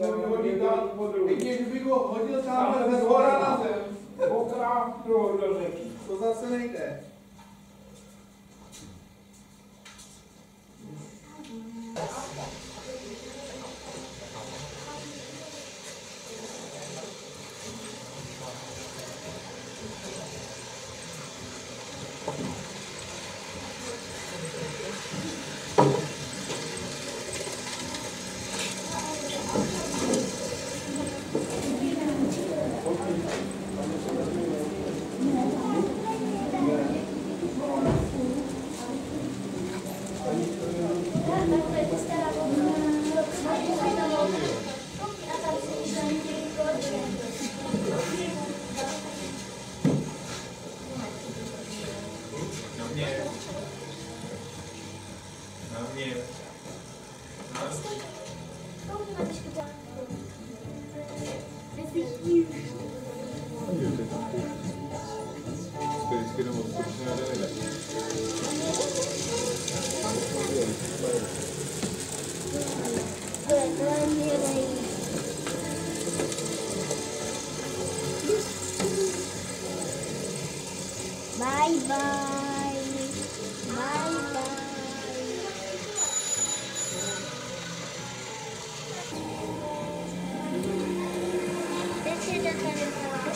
Jedině, kdybych ho hodil tamhle ze zhora na zem. Okrát do řeky. To zase nejde. Bye bye. Bye bye. This is the telephone.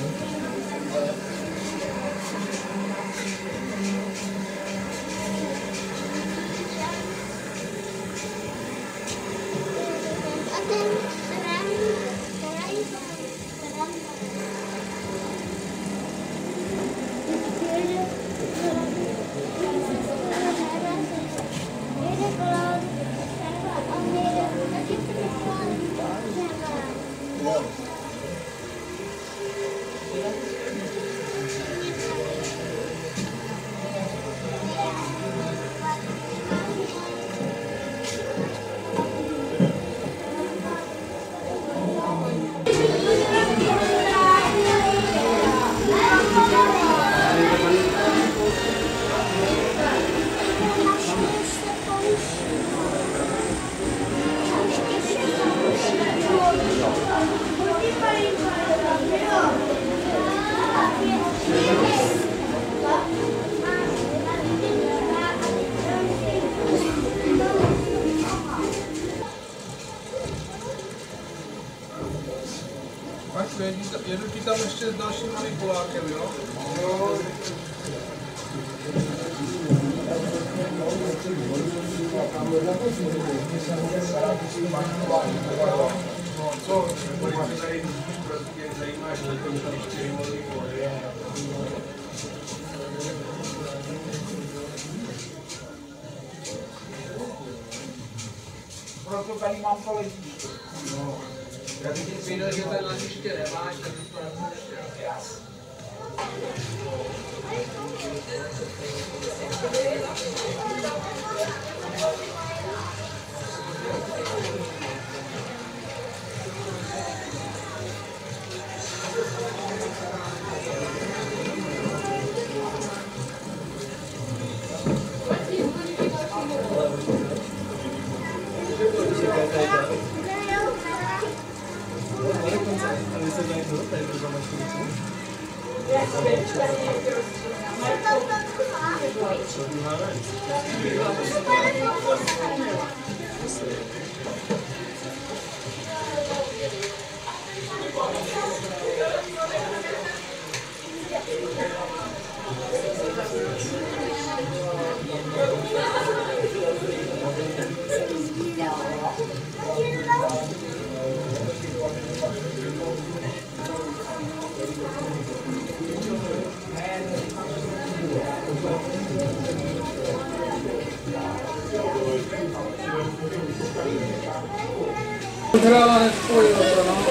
Jedu ti tam ještě s dalším manipulákem, jo? Jo. No co, kolik se tady prostě zajímáš, že to tady 4 vody vody. Proto tady mám tolik. No. Já bych ti věděl, že ten letiště nemáš, tak to nepouštěl. Jas. Hrala nespojilo to, no.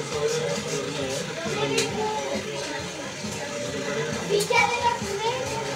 Víte,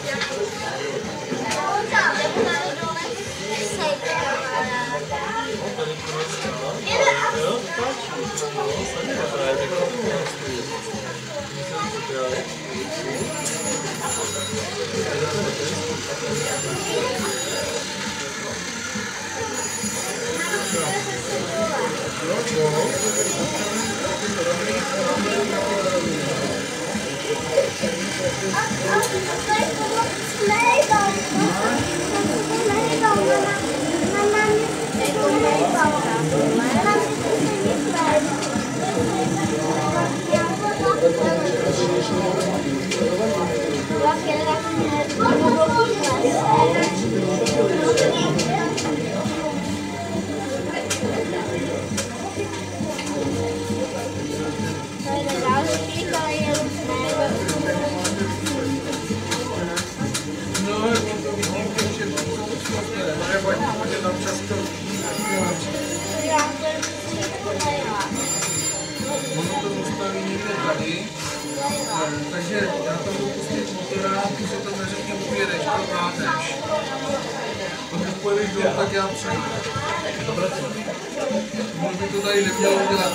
Takže já to budu pustit motora, když se to neřekně ujedeš, to vládneš. Pokud pojedeš dolů, tak já přijdu. Možná by to tady nemělo dělat.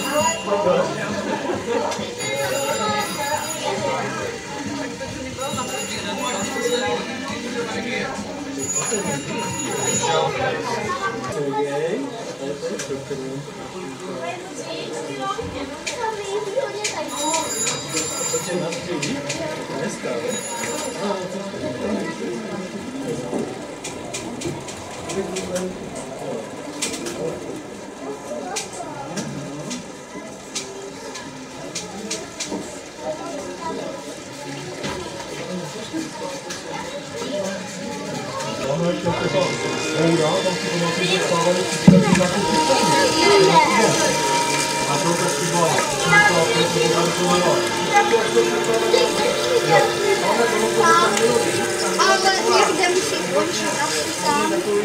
Ale někde musí končit asi tam.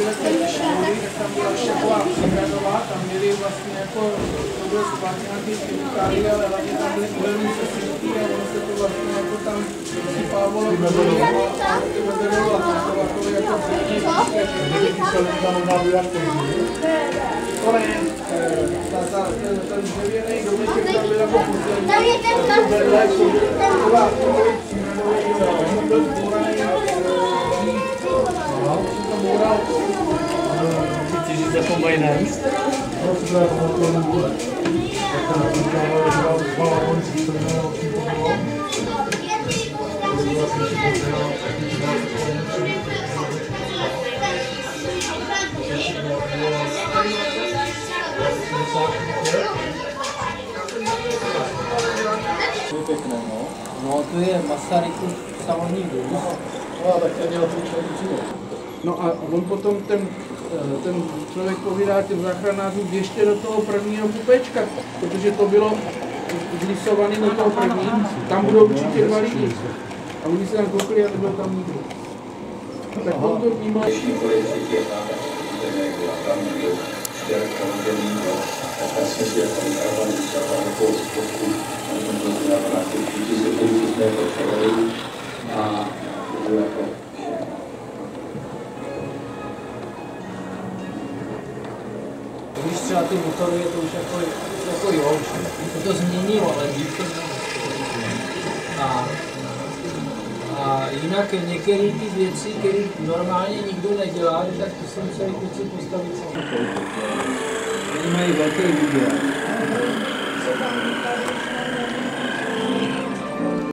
Tam měli vlastně jako, to bylo spát nějaký chemikálie, ale hlavně tam byly uhelný sesypky a ono se to vlastně jako tam vysypávalo a ty vedelo a takový jako to ne, ten dřevěnej domeček tam byl jako Tam je ten No to je Masarykův samotný dům. No a on potom ten člověk povídá těm záchranářům, běžte do toho prvního kupečka, protože to bylo zlisované do toho první, tam budou určitě dva lidi. A oni se tam koukli a nebyl tam nikdo. Tak on to vnímal. Když třeba ty motory, je to už jako jo, to změnilo, ale dřív to a jinak některé ty věci, které normálně nikdo nedělá, tak to se museli kluci postavit sami. Oni mají velký výběr.